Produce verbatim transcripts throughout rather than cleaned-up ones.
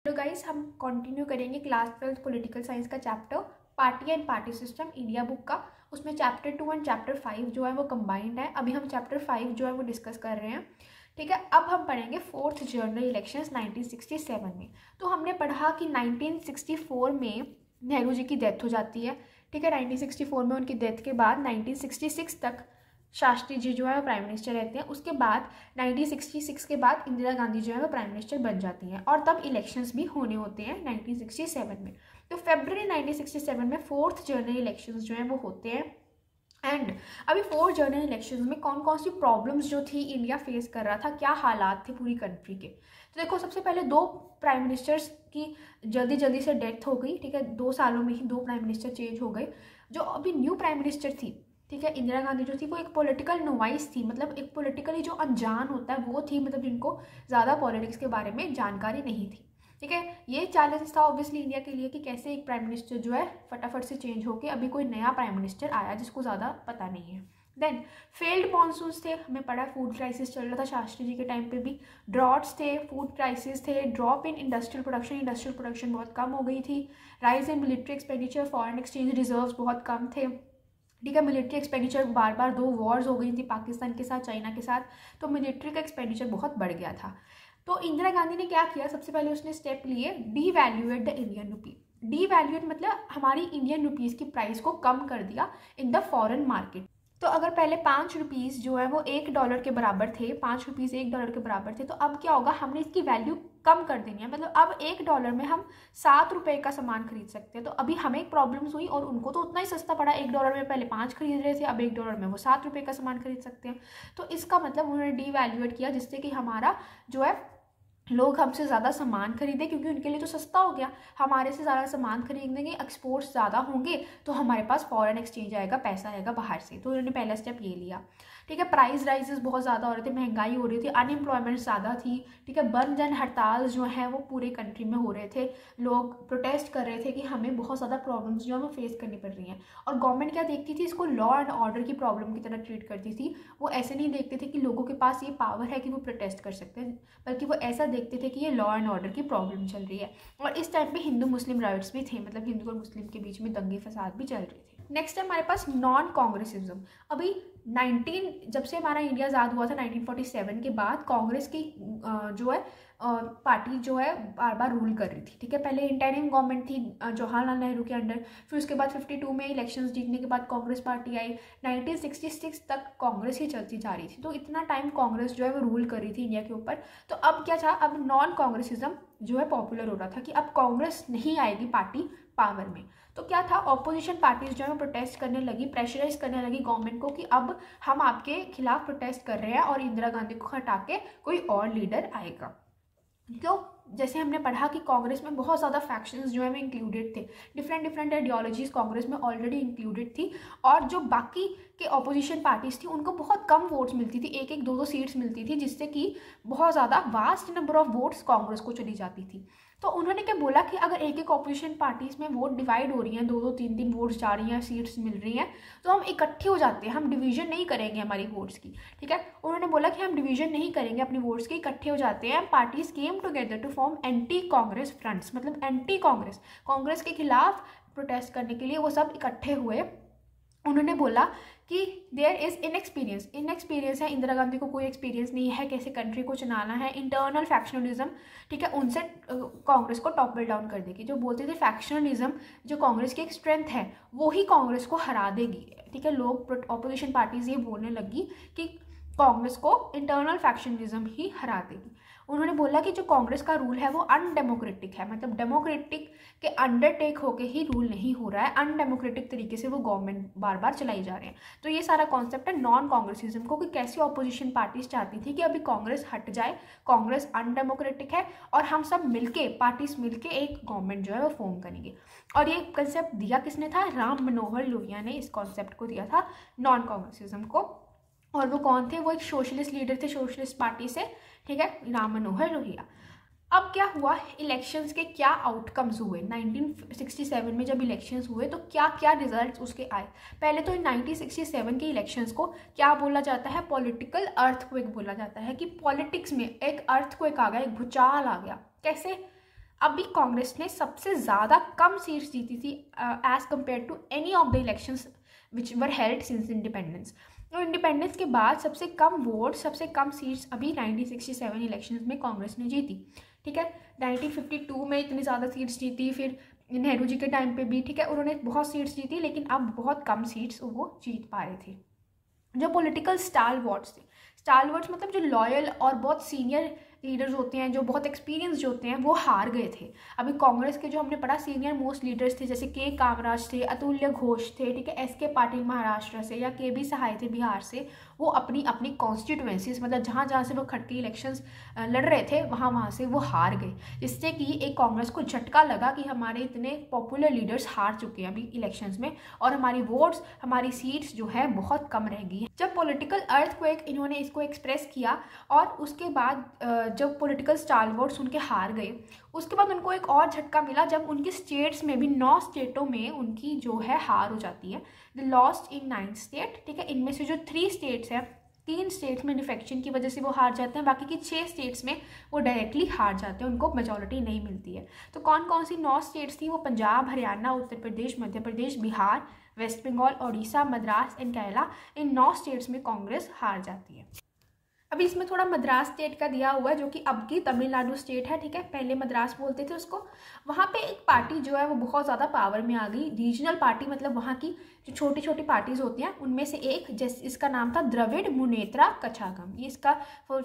तो गाइस हम कंटिन्यू करेंगे क्लास ट्वेल्थ पॉलिटिकल साइंस का chapter party and party system India book का। उसमें chapter two and chapter five जो है वो कंबाइंड है। अभी हम चैप्टर फाइव जो है वो डिस्कस कर रहे हैं। ठीक है, अब हम पढ़ेंगे fourth general elections nineteen sixty seven में। तो हमने पढ़ा कि नाइनटीन सिक्सटी फोर में नेहरू जी की डेथ हो जाती है। ठीक है, नाइनटीन सिक्सटी फोर में उनकी डेथ के बाद नाइनटीन सिक्सटी सिक्स तक शास्त्री जी जो है वो प्राइम मिनिस्टर रहते हैं। उसके बाद नाइनटीन सिक्सटी सिक्स के बाद इंदिरा गांधी जो है वो प्राइम मिनिस्टर बन जाती हैं और तब इलेक्शंस भी होने होते हैं नाइनटीन सिक्सटी सेवन में। तो फरवरी नाइनटीन सिक्सटी सेवन में फोर्थ जनरल इलेक्शंस जो हैं वो होते हैं। एंड अभी फोर्थ जनरल इलेक्शंस में कौन कौन सी प्रॉब्लम्स जो थी इंडिया फेस कर रहा था, क्या हालात थे पूरी कंट्री के। तो देखो, सबसे पहले दो प्राइम मिनिस्टर्स की जल्दी जल्दी से डेथ हो गई। ठीक है, दो सालों में ही दो प्राइम मिनिस्टर चेंज हो गए। जो अभी न्यू प्राइम मिनिस्टर थी, ठीक है, इंदिरा गांधी जो थी वो एक पॉलिटिकल नोवाइस थी, मतलब एक पॉलिटिकली जो अनजान होता है वो थी, मतलब जिनको ज़्यादा पॉलिटिक्स के बारे में जानकारी नहीं थी। ठीक है, ये चैलेंज था ऑब्वियसली इंडिया के लिए कि कैसे एक प्राइम मिनिस्टर जो है फटाफट से चेंज होकर अभी कोई नया प्राइम मिनिस्टर आया जिसको ज़्यादा पता नहीं है। देन फेल्ड मॉनसून्स थे, हमें पड़ा फूड क्राइसिस चल रहा था शास्त्री जी के टाइम पे भी। ड्रॉट्स थे, फूड क्राइसिस थे, drop in industrial production, industrial production बहुत कम हो गई थी। Rise in military expenditure, foreign exchange reserves बहुत कम थे। ठीक है, मिलिट्री एक्सपेंडिचर बार बार दो वॉर्स हो गई थी पाकिस्तान के साथ, चाइना के साथ, तो मिलिट्री का एक्सपेंडिचर बहुत बढ़ गया था। तो इंदिरा गांधी ने क्या किया, सबसे पहले उसने स्टेप लिए devaluate the Indian rupee. Devaluate मतलब हमारी इंडियन रुपीज़ की प्राइस को कम कर दिया इन द फॉरेन मार्केट। तो अगर पहले पाँच रुपीज़ जो है वो एक डॉलर के बराबर थे, पाँच रुपीज़ एक डॉलर के बराबर थे, तो अब क्या होगा, हमने इसकी वैल्यू कम कर देनी है। मतलब अब एक डॉलर में हम सात रुपए का सामान खरीद सकते हैं। तो अभी हमें एक प्रॉब्लम्स हुई और उनको तो उतना ही सस्ता पड़ा, एक डॉलर में पहले पाँच खरीद रहे थे, अब एक डॉलर में वो सात रुपये का सामान खरीद सकते हैं। तो इसका मतलब उन्होंने डी वैल्यूएट किया जिससे कि हमारा जो है लोग हमसे ज़्यादा सामान खरीदें, क्योंकि उनके लिए तो सस्ता हो गया। हमारे से ज़्यादा सामान खरीदेंगे, एक्सपोर्ट्स ज़्यादा होंगे, तो हमारे पास फॉरेन एक्सचेंज आएगा, पैसा आएगा बाहर से। तो उन्होंने पहला स्टेप ये लिया। ठीक है, प्राइस राइजेस बहुत ज़्यादा हो रहे थे, महंगाई हो रही थी, अनएम्प्लॉयमेंट ज़्यादा थी। ठीक है, बंद जन हड़ताल जो है वो पूरे कंट्री में हो रहे थे। लोग प्रोटेस्ट कर रहे थे कि हमें बहुत ज़्यादा प्रॉब्लम्स जो है वो फेस करनी पड़ रही हैं। और गवर्नमेंट क्या देखती थी, इसको लॉ एंड ऑर्डर की प्रॉब्लम की तरह ट्रीट करती थी। वो ऐसे नहीं देखते थे कि लोगों के पास ये पावर है कि वो प्रोटेस्ट कर सकते हैं, बल्कि वो ऐसा देखते थे कि ये लॉ एंड ऑर्डर की प्रॉब्लम चल रही है। और इस टाइम पे हिंदू मुस्लिम राइट्स भी थे, मतलब हिंदू और मुस्लिम के बीच में दंगे फसाद भी चल रहे थे। नेक्स्ट है हमारे पास नॉन कांग्रेसिज्म। अभी नाइनटीन जब से हमारा इंडिया आज़ाद हुआ था नाइनटीन फोर्टी सेवन के बाद, कांग्रेस की जो है पार्टी जो है बार बार रूल कर रही थी। ठीक है, पहले इंटरिम गवर्नमेंट थी जवाहरलाल नेहरू के अंडर, फिर उसके बाद फिफ्टी टू में इलेक्शंस जीतने के बाद कांग्रेस पार्टी आई। नाइनटीन सिक्सटी सिक्स तक कांग्रेस ही चलती जा रही थी। तो इतना टाइम कांग्रेस जो है वो रूल कर रही थी इंडिया के ऊपर। तो अब क्या था, अब नॉन कांग्रेसिज्म जो है पॉपुलर हो रहा था कि अब कांग्रेस नहीं आएगी पार्टी पावर में। तो क्या था, ऑपोजिशन पार्टीज जो है प्रोटेस्ट करने लगी, प्रेशराइज करने लगी गवर्नमेंट को कि अब हम आपके खिलाफ प्रोटेस्ट कर रहे हैं और इंदिरा गांधी को हटा के कोई और लीडर आएगा। क्यों, जैसे हमने पढ़ा कि कांग्रेस में बहुत ज़्यादा फैक्शंस जो है वो इंक्लूडेड थे, डिफरेंट डिफरेंट आइडियोलॉजीज कांग्रेस में ऑलरेडी इंक्लूडेड थी। और जो बाकी के ऑपोजिशन पार्टीज थी उनको बहुत कम वोट्स मिलती थी, एक एक दो दो सीट्स मिलती थी, जिससे कि बहुत ज़्यादा vast number of votes Congress को चली जाती थी। तो उन्होंने क्या बोला कि अगर एक एक ऑपोजिशन पार्टीज में वोट डिवाइड हो रही हैं, दो दो तीन तीन वोट्स जा रही हैं, सीट्स मिल रही हैं, तो हम इकट्ठे हो जाते हैं, हम डिवीजन नहीं करेंगे हमारी वोट्स की। ठीक है, उन्होंने बोला कि हम डिवीजन नहीं करेंगे अपनी वोट्स की, इकट्ठे हो जाते हैं। Parties came together to form anti Congress fronts, मतलब एंटी कांग्रेस, कांग्रेस के खिलाफ प्रोटेस्ट करने के लिए वो सब इकट्ठे हुए। उन्होंने बोला कि देयर इज़ इनएक्सपीरियंस, इनएक्सपीरियंस है, इंदिरा गांधी को कोई एक्सपीरियंस नहीं है कैसे कंट्री को चलाना है, इंटरनल फैक्शनलिज्म, ठीक है, उनसे कांग्रेस को टॉपल डाउन कर देगी। जो बोलते थे फैक्शनलिज्म जो कांग्रेस की एक स्ट्रेंथ है, वो ही कांग्रेस को हरा देगी। ठीक है, लोग ऑपोजिशन पार्टीज ये बोलने लगी कि कांग्रेस को इंटरनल फैक्शनलिज्म ही हरा देगी। उन्होंने बोला कि जो कांग्रेस का रूल है वो अनडेमोक्रेटिक है, मतलब डेमोक्रेटिक के अंडरटेक होके ही रूल नहीं हो रहा है, अनडेमोक्रेटिक तरीके से वो गवर्नमेंट बार बार चलाई जा रहे हैं। तो ये सारा कॉन्सेप्ट है नॉन कांग्रेसिज्म को, कि कैसी ऑपोजिशन पार्टीज चाहती थी कि अभी कांग्रेस हट जाए, कांग्रेस अनडेमोक्रेटिक है और हम सब मिलके पार्टीज मिलके एक गवर्नमेंट जो है वो फॉर्म करेंगे। और ये कंसेप्ट दिया किसने था, राम मनोहर लोहिया ने इस कॉन्सेप्ट को दिया था नॉन कांग्रेसिज्म को। और वो कौन थे, वो एक सोशलिस्ट लीडर थे सोशलिस्ट पार्टी से। ठीक है, राम मनोहर लोहिया। अब क्या हुआ, इलेक्शंस के क्या आउटकम्स हुए नाइनटीन सिक्सटी सेवन में जब इलेक्शंस हुए, तो क्या क्या रिजल्ट्स उसके आए। पहले तो नाइनटीन सिक्सटी सेवन के इलेक्शंस को क्या बोला जाता है, पॉलिटिकल अर्थक्वेक बोला जाता है, कि पॉलिटिक्स में एक अर्थक्वेक आ गया, एक भूचाल आ गया। कैसे, अभी कांग्रेस ने सबसे ज़्यादा कम सीट्स जीती थी as compared to any of the elections which were held since independence. तो इंडिपेंडेंस के बाद सबसे कम वोट, सबसे कम सीट्स अभी नाइनटीन सिक्सटी सेवन इलेक्शंस में कांग्रेस ने जीती। ठीक है, नाइनटीन फिफ्टी टू में इतनी ज़्यादा सीट्स जीती, फिर नेहरू जी के टाइम पे भी, ठीक है, उन्होंने बहुत सीट्स जीती, लेकिन अब बहुत कम सीट्स वो जीत पा रहे थे। जो पॉलिटिकल स्टालवर्ड्स थे, स्टालवर्ड्स मतलब जो लॉयल और बहुत सीनियर लीडर्स होते हैं, जो बहुत एक्सपीरियंस्ड होते हैं, वो हार गए थे। अभी कांग्रेस के जो हमने पढ़ा सीनियर मोस्ट लीडर्स थे, जैसे के कामराज थे, अतुल्य घोष थे, ठीक है, एस के पाटिल महाराष्ट्र से, या के बी सहाय थे बिहार से, वो अपनी अपनी कॉन्स्टिट्यूएंसीज मतलब जहाँ जहाँ से वो खटके इलेक्शंस लड़ रहे थे वहाँ वहाँ से वो हार गए, जिससे कि एक कांग्रेस को झटका लगा कि हमारे इतने पॉपुलर लीडर्स हार चुके हैं अभी इलेक्शंस में, और हमारी वोट्स, हमारी सीट्स जो है बहुत कम रह गई है। जब पॉलिटिकल अर्थक्वेक इन्होंने इसको एक्सप्रेस किया, और उसके बाद जब पॉलिटिकल स्टालवर्ड्स उनके हार गए, उसके बाद उनको एक और झटका मिला जब उनकी स्टेट्स में भी, नौ स्टेटों में उनकी जो है हार हो जाती है। The lost in nine state, ठीक है, इनमें से जो थ्री स्टेट्स हैं, तीन स्टेट्स में डिफेक्शन की वजह से वो हार जाते हैं, बाकी की छः स्टेट्स में वो डायरेक्टली हार जाते हैं, उनको मेजॉरिटी नहीं मिलती है। तो कौन कौन सी नौ स्टेट्स थी? वो पंजाब, हरियाणा, उत्तर प्रदेश, मध्य प्रदेश, बिहार, वेस्ट बंगाल, ओडिशा, मद्रास एंड केरला। इन नौ स्टेट्स में कांग्रेस हार जाती है। अभी इसमें थोड़ा मद्रास स्टेट का दिया हुआ है, जो कि अब की तमिलनाडु स्टेट है, ठीक है, पहले मद्रास बोलते थे उसको। वहाँ पे एक पार्टी जो है वो बहुत ज़्यादा पावर में आ गई, रीजनल पार्टी, मतलब वहाँ की जो छोटी छोटी पार्टीज होती हैं उनमें से एक, जैसे इसका नाम था द्रविड़ मुनेत्रा कछागम, ये इसका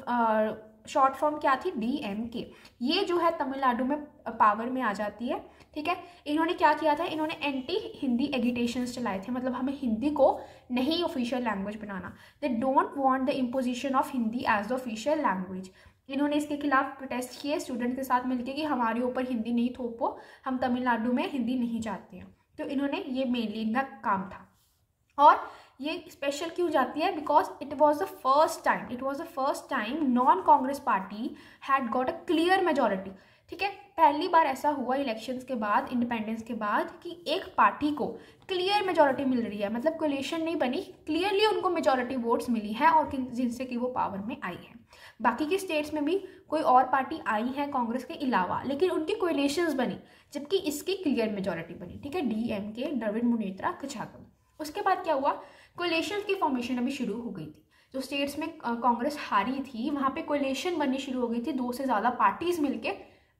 शॉर्ट फॉर्म क्या थी? डी एम के। ये जो है तमिलनाडु में पावर में आ जाती है, ठीक है। इन्होंने क्या किया था? इन्होंने एंटी हिंदी एगिटेशंस चलाए थे, मतलब हमें हिंदी को नहीं ऑफिशियल लैंग्वेज बनाना। They don't want the imposition of Hindi as the official language. इन्होंने इसके खिलाफ प्रोटेस्ट किए स्टूडेंट के साथ मिलकर कि हमारे ऊपर हिंदी नहीं थोपो, हम तमिलनाडु में हिंदी नहीं चाहते हैं। तो इन्होंने ये मेनली इनका काम था। और ये स्पेशल क्यों जाती है? Because it was the first time it was the first time non Congress party had got a clear majority, ठीक है। पहली बार ऐसा हुआ इलेक्शंस के बाद, इंडिपेंडेंस के बाद, कि एक पार्टी को क्लियर मेजॉरिटी मिल रही है, मतलब कोलिशन नहीं बनी, क्लियरली उनको मेजॉरिटी वोट्स मिली है और जिनसे कि वो पावर में आई है। बाकी की स्टेट्स में भी कोई और पार्टी आई है कांग्रेस के अलावा, लेकिन उनकी कोलिशंस बनी, जबकि इसकी क्लियर मेजॉरिटी बनी, ठीक है, डी एम के, द्रविड़ मुनेत्रा कछागम। उसके बाद क्या हुआ? कोलिशन की फॉर्मेशन अभी शुरू हो गई थी। जो स्टेट्स में कांग्रेस हारी थी वहाँ पे कोलिशन बननी शुरू हो गई थी, दो से ज़्यादा पार्टीज मिलके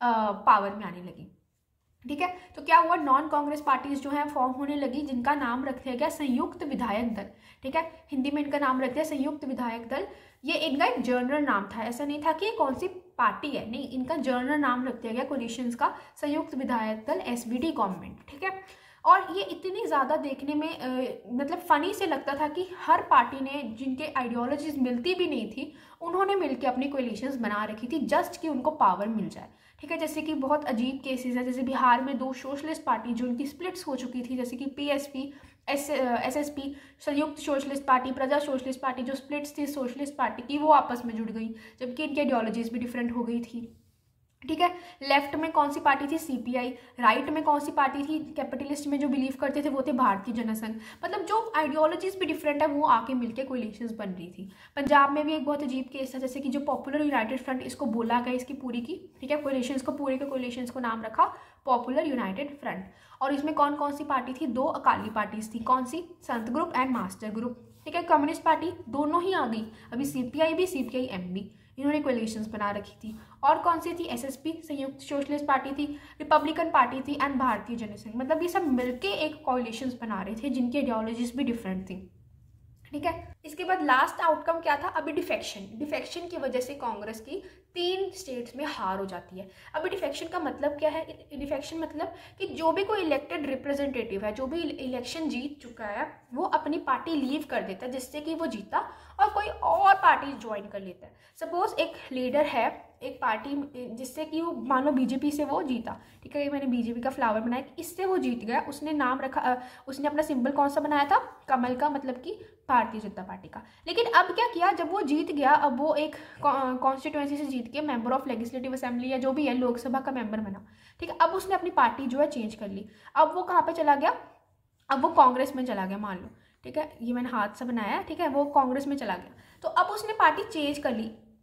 पावर में आने लगी, ठीक है। तो क्या हुआ? नॉन कांग्रेस पार्टीज जो है फॉर्म होने लगी, जिनका नाम रख दिया गया संयुक्त विधायक दल, ठीक है। हिंदी में इनका नाम रख दिया संयुक्त विधायक दल। ये इनका एक जर्नल नाम था, ऐसा नहीं था कि ये कौन सी पार्टी है, नहीं, इनका जर्नल नाम रख दिया गया कोलिशंस का संयुक्त विधायक दल, एस बी डी गवर्नमेंट, ठीक है। और ये इतनी ज़्यादा देखने में आ, मतलब फ़नी से लगता था कि हर पार्टी ने, जिनके आइडियोलॉजीज मिलती भी नहीं थी, उन्होंने मिलकर अपनी कोलिशंस बना रखी थी जस्ट कि उनको पावर मिल जाए, ठीक है। जैसे कि बहुत अजीब केसेस है, जैसे बिहार में दो सोशलिस्ट पार्टी जो उनकी स्प्लिट्स हो चुकी थी, जैसे कि P S P, S S S P, Samyukta socialist party, Praja socialist party, जो स्प्लिट्स थी सोशलिस्ट पार्टी की, वो आपस में जुड़ गई, जबकि इनकी आइडियोलॉजीज भी डिफरेंट हो गई थी, ठीक है। लेफ्ट में कौन सी पार्टी थी? सीपीआई। राइट में कौन सी पार्टी थी? कैपिटलिस्ट में जो बिलीव करते थे वो थे भारतीय जनसंघ। मतलब जो आइडियोलॉजीज भी डिफरेंट है वो आके मिलके कोलिशंस बन रही थी। पंजाब में भी एक बहुत अजीब केस था, जैसे कि जो पॉपुलर यूनाइटेड फ्रंट, इसको बोला गया इसकी पूरी की, ठीक है, कोलिशंस को, पूरे के कोलिशंस को नाम रखा पॉपुलर यूनाइटेड फ्रंट। और इसमें कौन कौन सी पार्टी थी? दो अकाली पार्टीज थी। कौन सी? संत ग्रुप एंड मास्टर ग्रुप, ठीक है। कम्युनिस्ट पार्टी दोनों ही आ गई, अभी सीपीआई भी, सीपीआई एम भी, इन्होंने कोलिशंस बना रखी थी। और कौन सी थी? एसएसपी, संयुक्त सोशलिस्ट पार्टी थी, रिपब्लिकन पार्टी थी एंड भारतीय जनसंघ। मतलब ये सब मिलके एक कोलिशंस बना रहे थे जिनकी आइडियोलॉजीज भी डिफरेंट थी, ठीक है। इसके बाद लास्ट आउटकम क्या था? अभी डिफेक्शन। डिफेक्शन की वजह से कांग्रेस की तीन स्टेट्स में हार हो जाती है। अभी डिफेक्शन का मतलब क्या है? डिफेक्शन मतलब कि जो भी कोई इलेक्टेड रिप्रेजेंटेटिव है, जो भी इलेक्शन जीत चुका है, वो अपनी पार्टी लीव कर देता है जिससे कि वो जीता, और कोई और पार्टी ज्वाइन कर लेता है। सपोज एक लीडर है एक पार्टी, जिससे कि वो, मान लो बीजेपी से वो जीता, ठीक है, मैंने बीजेपी का फ्लावर बनाया, इससे वो जीत गया, उसने नाम रखा, उसने अपना सिंबल कौन सा बनाया था? कमल का, मतलब कि भारतीय जनता पार्टी का। लेकिन अब क्या किया? जब वो जीत गया, अब वो एक कॉन्स्टिट्यूएंसी से जीत के मेंबर ऑफ लेजिस्लेटिव असेंबली या जो भी है लोकसभा का मेंबर बना, ठीक है। अब उसने अपनी पार्टी जो है चेंज कर ली। अब वो कहाँ पे चला गया? अब वो कांग्रेस में चला गया, मान लो, ठीक है, ये मैंने हाथ से बनाया है, ठीक है, वो कांग्रेस में चला गया। तो अब उसने पार्टी चेंज कर ली,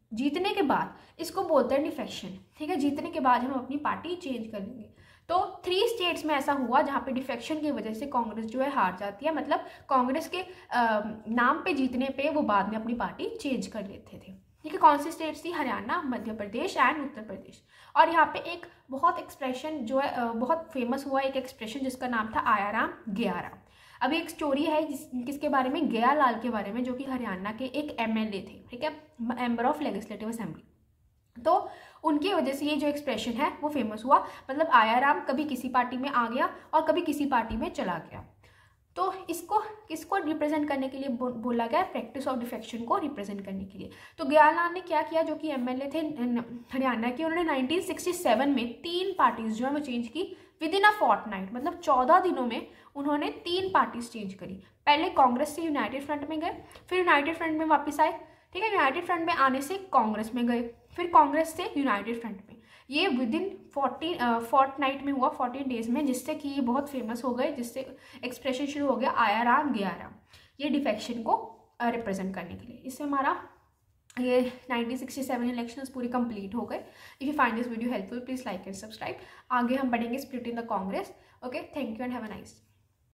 जीतने के बाद इसको बोलते हैं डिफेक्शन, ठीक है। जीतने के बाद हम अपनी पार्टी चेंज कर लेंगे। तो थ्री स्टेट्स में ऐसा हुआ जहाँ पे डिफेक्शन की वजह से कांग्रेस जो है हार जाती है, मतलब कांग्रेस के आ, नाम पे जीतने पे वो बाद में अपनी पार्टी चेंज कर लेते थे, ठीक है। कौन सी स्टेट्स थी? हरियाणा, मध्य प्रदेश एंड उत्तर प्रदेश। और यहाँ पे एक बहुत एक्सप्रेशन जो है बहुत फेमस हुआ, एक एक्सप्रेशन जिसका नाम था आया राम गया राम। अभी एक स्टोरी है जिस किसके बारे में? गया लाल के बारे में, जो कि हरियाणा के एक एमएलए थे, ठीक है, मेंबर ऑफ लेजिस्लेटिव असेंबली। तो उनकी वजह से ये जो एक्सप्रेशन है वो फेमस हुआ, मतलब आया राम कभी किसी पार्टी में आ गया और कभी किसी पार्टी में चला गया। तो इसको किसको रिप्रेजेंट करने के लिए बो, बोला गया? प्रैक्टिस ऑफ डिफेक्शन को रिप्रेजेंट करने के लिए। तो गयालाल ने क्या किया, जो कि एमएलए थे हरियाणा के, उन्होंने नाइनटीन सिक्सटी सेवन में तीन पार्टीज जो है वो चेंज की विद इन अ फोर्टनाइट, मतलब चौदह दिनों में उन्होंने तीन पार्टीज चेंज करी। पहले कांग्रेस से यूनाइटेड फ्रंट में गए, फिर यूनाइटेड फ्रंट में वापस आए, ठीक है। यूनाइटेड फ्रंट में आने से कांग्रेस में गए, फिर कांग्रेस से यूनाइटेड फ्रंट में। ये विद इन फोर्टीन फोर्टनाइट में हुआ, फोर्टीन डेज में, जिससे कि ये बहुत फेमस हो गए, जिससे एक्सप्रेशन शुरू हो गया आया राम गया राम, ये डिफेक्शन को रिप्रेजेंट करने के लिए। इससे हमारा ये नाइनटीन सिक्सटी सेवन इलेक्शंस पूरी कंप्लीट हो गए। If you find this video helpful please like and subscribe. आगे हम बढ़ेंगे split in the Congress. Okay, thank you and have a nice